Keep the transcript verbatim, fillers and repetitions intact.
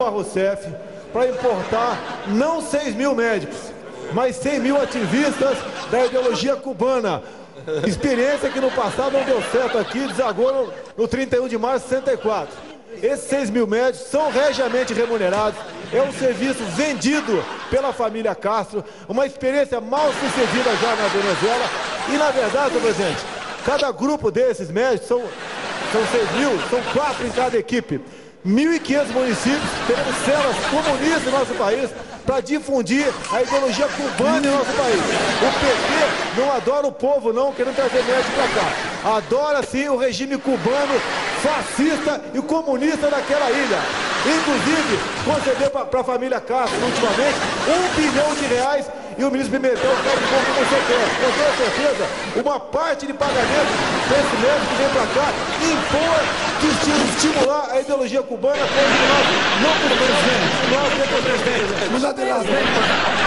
a Rousseff para importar não seis mil médicos, mas cem mil ativistas da ideologia cubana. Experiência que no passado não deu certo aqui, desagou no, no trinta e um de março de sessenta e quatro. Esses seis mil médicos são regiamente remunerados, é um serviço vendido pela família Castro, uma experiência mal sucedida já na Venezuela. E na verdade, senhor presidente, cada grupo desses médicos, são, são seis mil, são quatro em cada equipe. mil e quinhentos municípios, teremos células comunistas no nosso país para difundir a ideologia cubana no nosso país. O P T não adora o povo não, querendo trazer médico para cá. Adora sim o regime cubano, fascista e comunista daquela ilha. Inclusive, concedeu para a família Castro, ultimamente, um bilhão de reais. E o ministro Pimentel quer um pouco como você quer. Com toda certeza, uma parte de pagamento desse médico que vem para cá impor, de estimular a ideologia cubana, coisa que nós não podemos ver. Nós não podemos ver. Nos adelante.